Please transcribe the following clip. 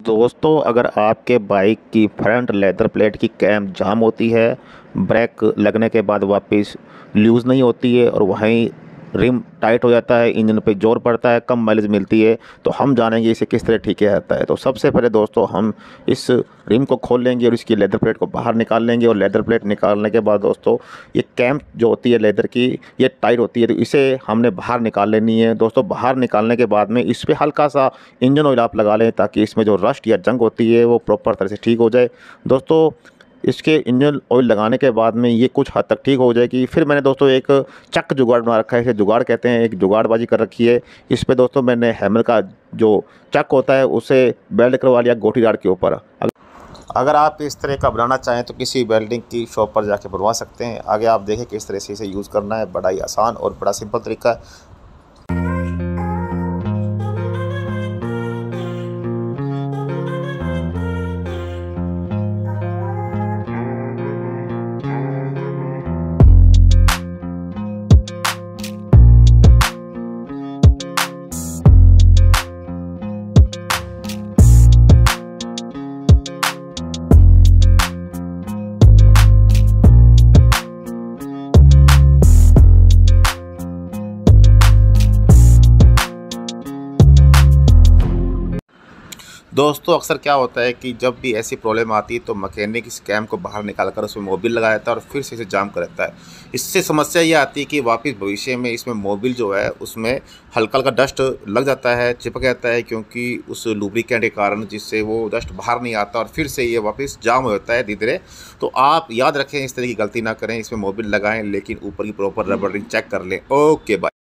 दोस्तों, अगर आपके बाइक की फ्रंट लेदर प्लेट की कैम जाम होती है, ब्रेक लगने के बाद वापस लूज़ नहीं होती है और वहीं रिम टाइट हो जाता है, इंजन पे जोर पड़ता है, कम माइलेज मिलती है, तो हम जानेंगे इसे किस तरह ठीक किया जाता है। तो सबसे पहले दोस्तों हम इस रिम को खोल लेंगे और इसकी लेदर प्लेट को बाहर निकाल लेंगे। और लेदर प्लेट निकालने के बाद दोस्तों ये कैम जो होती है लेदर की, ये टाइट होती है, तो इसे हमने बाहर निकाल लेनी है। दोस्तों बाहर निकालने के बाद में इस पर हल्का सा इंजन ऑयल आप लगा लें ताकि इसमें जो रस्ट या जंग होती है वो प्रॉपर तरह से ठीक हो जाए। दोस्तों इसके इंजन ऑयल लगाने के बाद में ये कुछ हद तक ठीक हो जाएगी। फिर मैंने दोस्तों एक चक जुगाड़ बना रखा है, इसे जुगाड़ कहते हैं, एक जुगाड़बाजी कर रखी है। इस पे दोस्तों मैंने हैमर का जो चक होता है उसे वेल्ड करवा लिया गोटी राड के ऊपर। अगर आप इस तरह का बनाना चाहें तो किसी वेल्डिंग की शॉप पर जाके बनवा सकते हैं। आगे आप देखें किस तरह से इसे यूज़ करना है, बड़ा ही आसान और बड़ा सिंपल तरीका है। दोस्तों अक्सर क्या होता है कि जब भी ऐसी प्रॉब्लम आती है तो मैकेनिक इस कैम को बाहर निकाल कर उसमें मोबिल लगा देता है और फिर से इसे जाम कर देता है। इससे समस्या ये आती है कि वापस भविष्य में इसमें मोबिल जो है उसमें हल्का हल्का डस्ट लग जाता है, चिपक जाता है, क्योंकि उस लुब्रिकेंट के कारण, जिससे वो डस्ट बाहर नहीं आता और फिर से ये वापस जाम हो जाता है धीरे धीरे। तो आप याद रखें, इस तरह की गलती ना करें, इसमें मोबिल लगाएँ लेकिन ऊपर की प्रॉपर रबड़ रिंग चेक कर लें। Okay bye.